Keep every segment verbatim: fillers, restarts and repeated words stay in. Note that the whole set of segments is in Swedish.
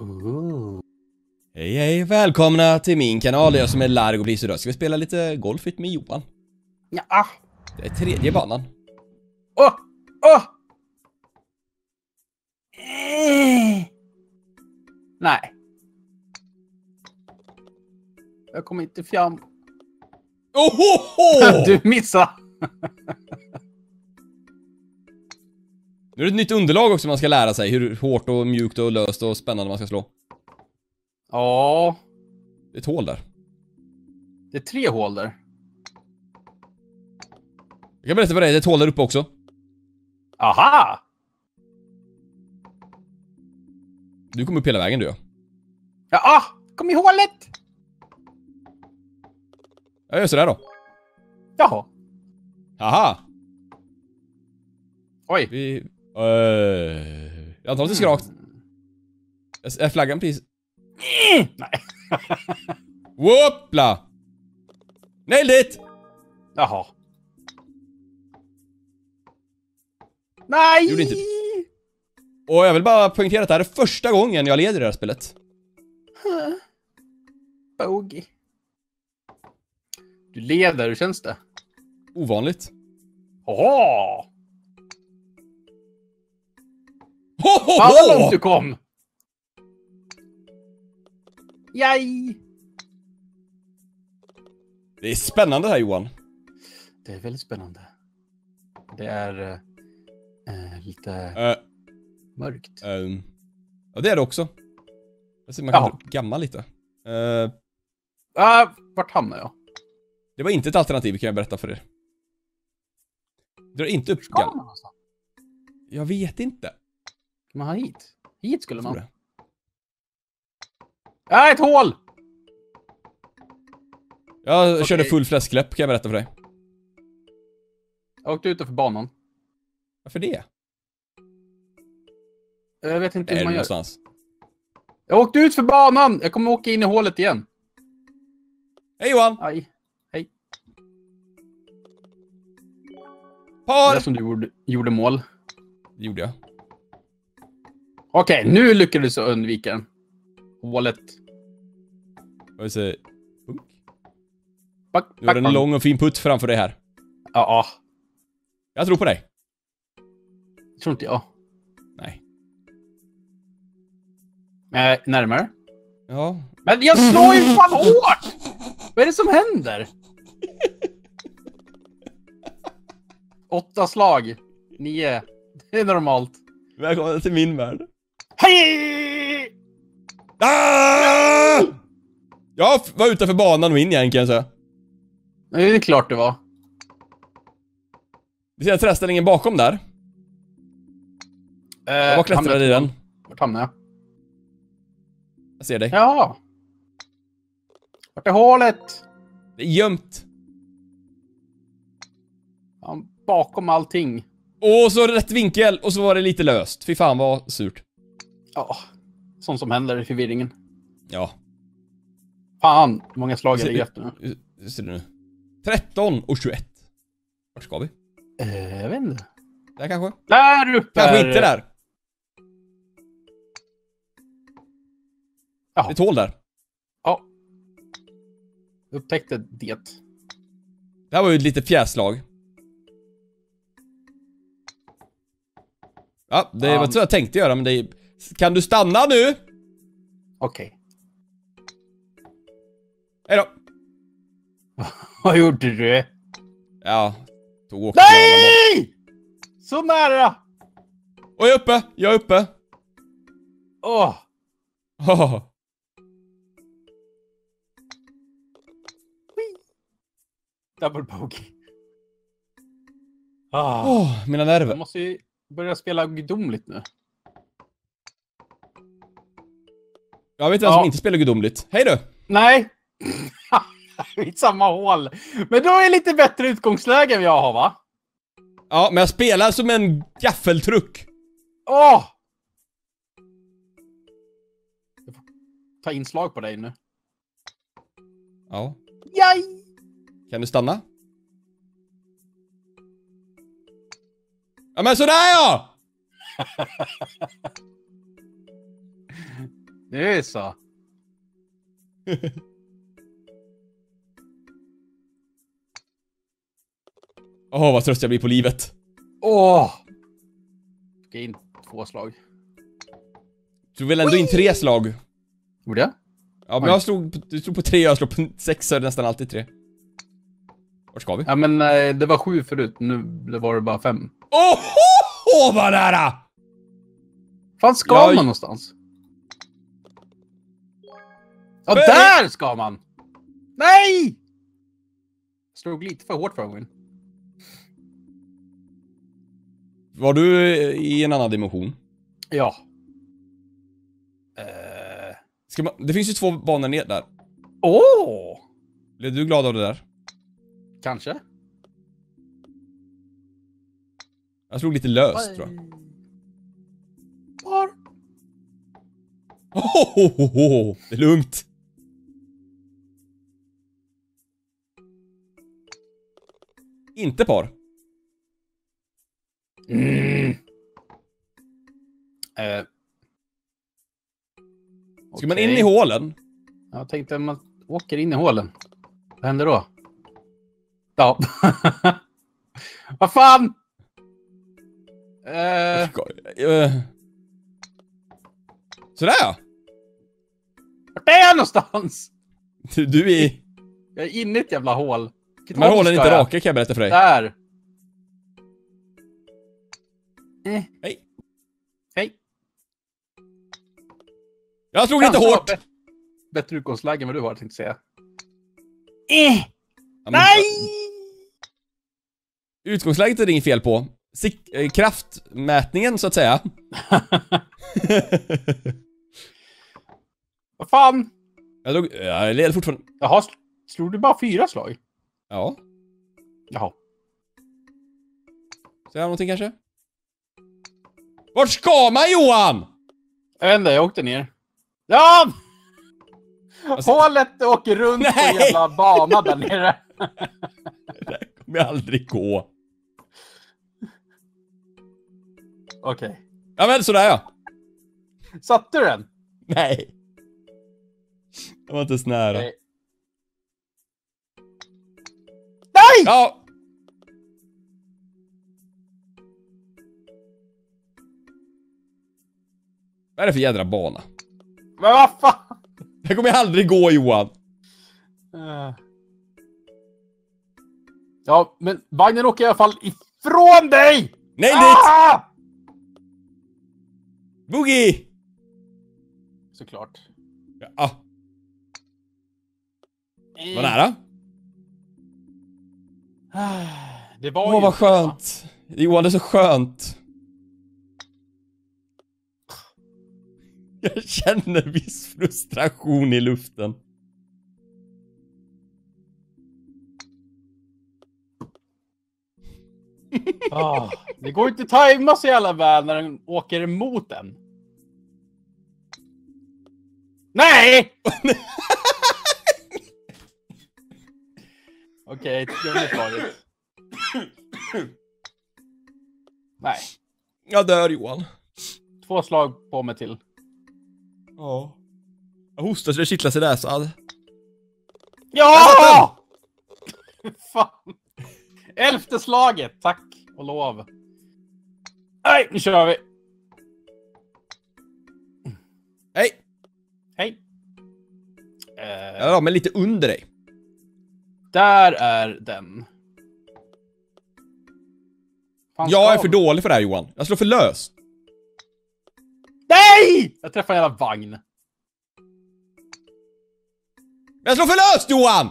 Ooh. Hej hej, välkomna till min kanal. Jag som är Largo och Bliss idag. Ska vi spela lite Golfit med Johan? Ja. Det är tredje banan. Åh! Oh! Åh! Oh! Eh. Nej. Jag kommer inte fram. Ohoho! Du missade. Nu är det ett nytt underlag också man ska lära sig. Hur hårt och mjukt och löst och spännande man ska slå. Ja. Det är ett hål där. Det är tre hål där. Jag kan berätta för dig, det är ett hål där uppe också. Aha! Du kommer upp hela vägen du. Ja, Ja, kom i hålet! jag gör sådär då. Jaha. Haha! Oj. Vi... Uh, jag antar att det ska rakt. Är flaggan precis? Mm. Nej. Whoopla! Nailed it! Jaha. Nej! Gjorde inte... Och jag vill bara poängtera att det här är första gången jag leder det här spelet. Huh. Bogey. Du leder, hur känns det? Ovanligt. Åh! Ho, ho, Fan vad ho! långt du kom! Jaj! Det är spännande här Johan. Det är väldigt spännande. Det är äh, lite Uh, mörkt. um, ja, det är det också. Jag ser man kan Ja. gammal lite. Uh, Ah, vart hamnar jag? det var inte ett alternativ kan jag berätta för er. Drar inte upp Ska gammal. man alltså? Jag vet inte. Kan man ha hit? Hit skulle man. Tror det. Ja, ett hål! Jag Okej. körde full fläskläpp kan jag berätta för dig. Jag åkte utanför banan. Varför det? Jag vet inte Är hur det man gör. någonstans? Jag åkte ut för banan! Jag kommer åka in i hålet igen. Hej Johan! Aj. Hej. Det Par! är som du gjorde, gjorde mål. Det gjorde jag. Okej, nu lyckades jag undvika den. Hålet. Jag vill säga... Punk. Back, Nu är back, det en lång och fin putt framför dig här. Ja, Jag tror på dig. tror inte jag. Nej. Äh, närmare. Ja. Men jag slår ju fan hårt! Vad är det som händer? Åtta slag. Nio. Det är normalt. Välkommen till min värld. Hej! Ah! Jag var utanför banan och in igen kan jag säga. Det är klart det var. Vi ser träställningen bakom där. Eh, Jag var klättrade i den. Vart hamnade jag? Jag ser dig. Ja. Vart är hålet? Det är gömt. Ja, bakom allting. Och så rätt vinkel och så var det lite löst. Fy fan vad surt. Ja. Sånt som händer i förvirringen. Ja. Fan, hur många slag är det rätt nu? Hur hur ser det nu? tretton och tjugoett. Vart ska vi? Eh, jag vet inte. Där kanske? Där uppe! Kanske är- inte där. Jaha. Ett hål där. Ja. Upptäckte det. Det här var ju ett litet fjäslag. Ja, det Ja. var så jag tänkte göra, men det är... Kan du stanna nu? Okej. Hejdå. Vad gjorde du? Ja, tog åkt. Nej! Så nära! Och jag är uppe, jag är uppe. Åh! Oh. Double bogey. Ah. Oh, mina nerver. Jag måste ju börja spela gudomligt nu. Jag vet vem Ja. som inte spelar gudomligt. Hej du! Nej! I samma hål. Men då är det lite bättre utgångsläge än jag har, va? Ja, men jag spelar som en gaffeltruck. Åh! Jag får ta inslag på dig nu. Ja. Jaj! Kan du stanna? Ja men sådär ja! Det är så. Åh, oh, vad trött jag blir på livet. Åh! Ska in två slag. Du vill ändå in tre slag. Gjorde jag? Ja, men jag slog, du slog på tre, jag slog på sex, så är det nästan alltid tre. Vart ska vi? Ja, men nej, det var sju förut. Nu var det bara fem. Åh, oh, oh, vad nära! Fan ska jag... man någonstans? Ja, men... där ska man! Nej! Slog lite för hårt för gången. Var du i en annan dimension? Ja. Uh... Ska man... Det finns ju två banor ner där. Åh! Oh! Blev du glad av det där? Kanske. Jag slog lite löst, Oj. tror jag. Par. Oh, oh, oh, oh. Det är lugnt. Inte par. Mm. Uh. Ska Okay. man in i hålen? Jag tänkte att man åker in i hålen. Vad händer då? Ja. Vad fan? Uh... Uh... Sådär ja. Vart är jag någonstans? Du, du är i... Jag är inne i ett jävla hål. De här hålen är inte raka, kan jag berätta för dig. Där. Eh. Hej. Hej. Jag slog lite hårt. Bättre, bättre utgångsläge än vad du har, tänkte säga. Eh. Ja, men... Nej! Utgångsläget är det inget fel på. Sik äh, kraftmätningen, så att säga. Vad fan? Jag, drog, jag leder fortfarande. Jaha, slog du bara fyra slag? Ja. Jaha. Ser jag någonting kanske? Vart ska man, Johan? Jag vet inte, jag åkte ner. Ja! Alltså... Hålet åker runt Nej! På en jävla bana där nere. Det kommer aldrig gå. Okej. Okay. Ja, men sådär ja. Satte du den? Nej. Jag var inte så nära. Nej! Nej! Ja! Vad är det för jädra bana? Men vad fan? Det kommer jag aldrig gå, Johan. Uh. Ja, men vagnen åker i alla fall ifrån dig! Nej, ah! dit! Boogie! Såklart. Ja. Mm. Var nära? Det var Åh, ju vad skönt. Va? Johan, det är så skönt. Jag känner viss frustration i luften. Oh, det går inte att tajma så jävla väl när den åker emot den. Nej! Okej, okay, jag är farligt. Nej. Jag dör, Johan. Två slag på mig till. Ja. Jag hostar så det kittlar sig där, så. Ja! Fan. Elfte slaget, tack och lov. Nej, nu kör vi. Hej. Hej. Uh, ja, men lite under dig. Där är den. Fan, jag är för dålig för det här, Johan. Jag slår för lös. Nej! Jag träffar en jävla vagn. Jag slår för löst, Johan!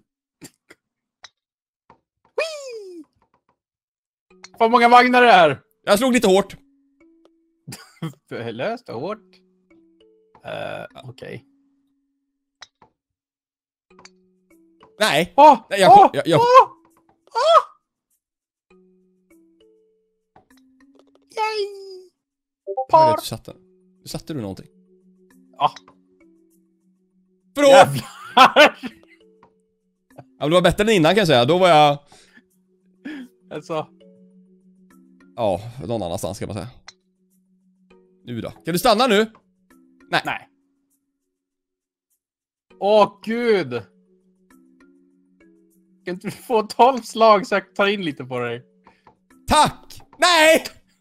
Whee! Vad många vagnar är det här? Jag slog lite hårt. Löst och hårt. Uh, Okej. Okay. Nej. Oh, Nej, jag... Oh, jag, jag... Oh, oh. Yay! Par. Du satte, du satte du någonting? Ja. Bra! Jävlar! Ja, men det var bättre än innan, kan jag säga. Då var jag... Alltså... Ja, någon annanstans kan man säga. Nu då. Kan du stanna nu? Nej. Nej. Åh, gud! Kan inte du få tolv slag så jag tar in lite på dig? Tack! Nej!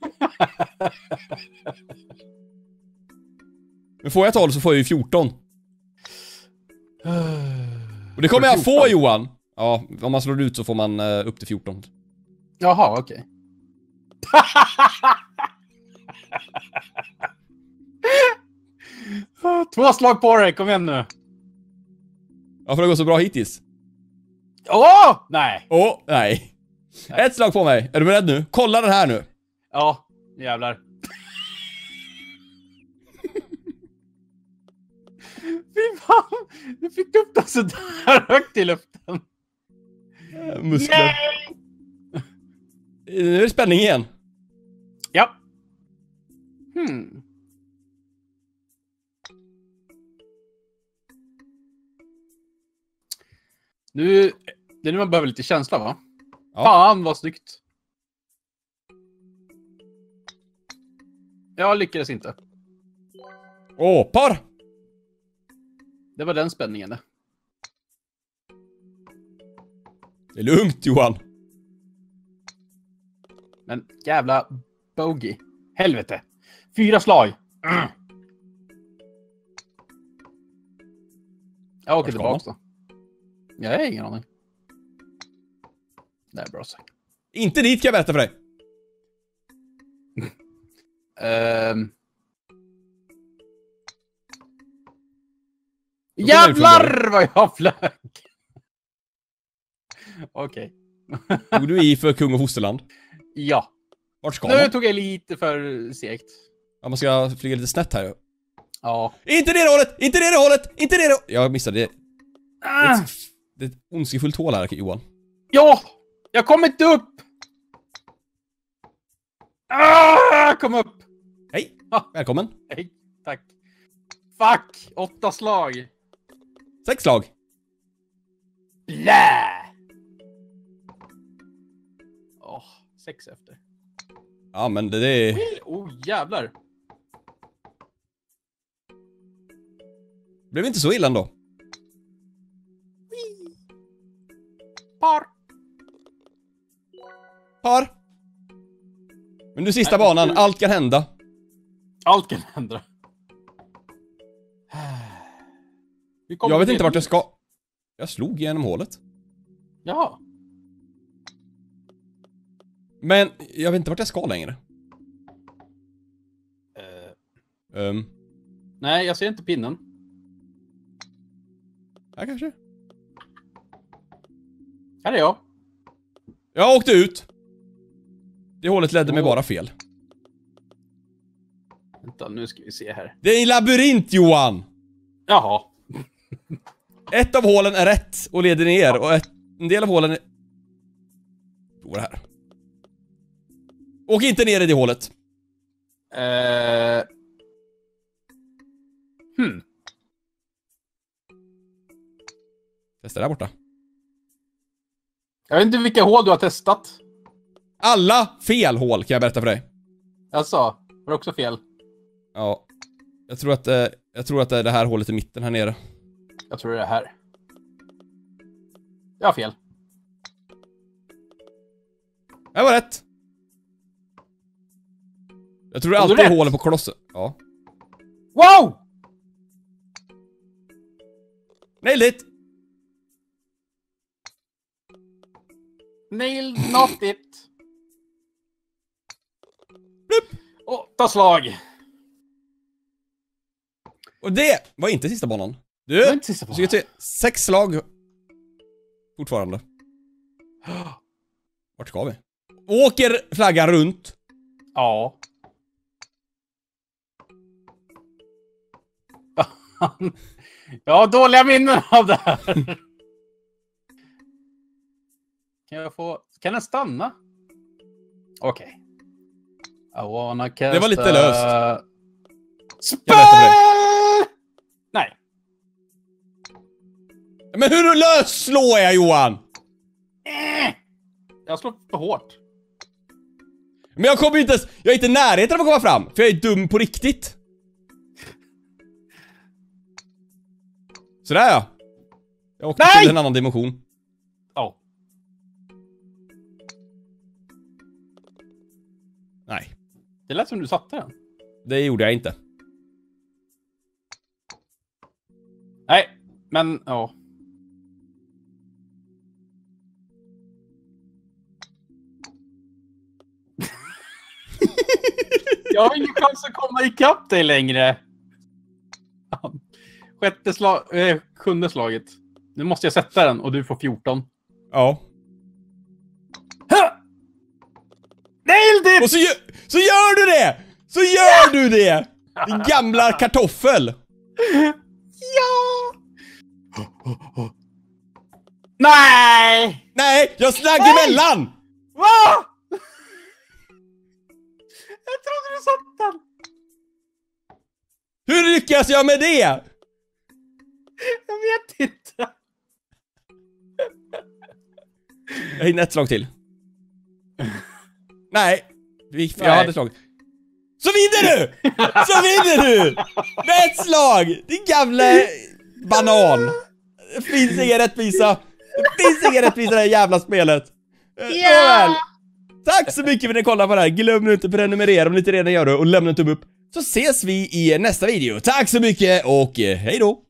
Men får jag tolv så får jag ju fjorton. Och det kommer jag få, Johan. Ja, om man slår ut så får man uh, upp till fjorton. Jaha, okej. Okay. Två slag på dig, kom igen nu. Ja, för det går så bra hittills. Åh! Oh! Nej. Åh, oh, nej. nej. Ett slag på mig. Är du beredd nu? Kolla den här nu. Ja, jävlar. Fy fan, du fick upp den så där högt i luften. Äh, muskler. Yay! Nu är det spänning igen. Ja. Hmm. Nu, det är nu man behöver lite känsla, va? Ja. Fan, vad snyggt. Jag lyckades inte. Åh, par! Det var den spänningen. Det. Det är lugnt, Johan. Men jävla bogey. Helvete. Fyra slag. Mm. Jag åker tillbaka då. Jag har ingen aning. Det är bra sagt. Inte dit kan jag berätta för dig. um. Jävlar vad jag flög! Okej. Okay. Tog du i för kung och fosterland? Ja. Vart ska nu man? tog jag lite för segt. Ja, man ska flyga lite snett här. Ja. Inte det hållet! Inte det hållet! Inte det hållet! Jag missade det. Ah. Det, är ett, det är ett ondskefullt hål här, Johan. Ja! Jag kom inte upp! Ah, kom upp! Hej! Ah. Välkommen. Hej, tack. Fuck! Åtta slag. Sex slag. Blä! Åh, oh, sex efter. Ja, men det, det är... Oh, jävlar. Blev inte så illa ändå. Par. Par. Men nu sista Nej, banan, du... allt kan hända. Allt kan hända. Jag vet inte vart jag ska. Jag slog genom hålet. Ja. Men jag vet inte vart jag ska längre. Uh. Um. Nej, jag ser inte pinnen. Ja, kanske. Här är jag. Jag åkte ut. Det hålet ledde oh. mig bara fel. Vänta, nu ska vi se här. Det är en labyrint, Johan! Jaha. Ett av hålen är rätt och leder ner och ett, en del av hålen är... Prova det här. Åk inte ner i det hålet. Uh... Hmm. Testa där borta. Jag vet inte vilka hål du har testat. Alla fel hål kan jag berätta för dig. Alltså, var det också fel? Ja. Jag tror att, eh, jag tror att det är det här hålet i mitten här nere. Jag tror det är här. Jag har fel. Jag var rätt. Jag tror det alltid är hålen på kolossen. Ja. Wow! Nailed it! Nailed not it. Blup. Åtta slag. Och det var inte sista banan. Du, det var inte sista banan. Så ska se sex slag. Fortfarande. Vart ska vi? Åker flaggan runt? Ja. Jag har dåliga minnen av det här. Kan jag få... Kan den stanna? Okej. Okay. I wanna cast... Det var lite löst. Spel! Nej. Men hur lös slår jag, Johan? Äh. Jag slår för hårt. Men jag kommer inte ens... Jag är inte i närheten av att komma fram. För jag är dum på riktigt. Sådär ja. Jag åkte Nej! till en annan dimension. Ja. Nej. Det lät som du satte den. Det gjorde jag inte. Nej, men ja. Jag har ingen chans att komma ikapp dig längre. Sjätte slag, eh, sjunde slaget. Nu måste jag sätta den och du får fjorton. Ja. Ha! Nailed it! Och så gör, så gör du det! Så gör du det! Din gamla kartoffel! Ja! Nej! Nej, jag slagg Nej! emellan! Va? Jag trodde du satt den. Hur lyckas jag med det? Jag vet inte. Jag hinner ett slag till. Nej, jag Nej. hade slag. Så vinner du! Så vinner du! Med ett slag! Din gamla banan. Det finns ingen rättvisa. Det finns ingen rättvisa i det här jävla spelet. Ja! Nåväl. Tack så mycket för att ni kollade på det här. Glöm nu inte att prenumerera om ni inte redan gör det och lämna en tumme upp. Så ses vi i nästa video. Tack så mycket och hej då!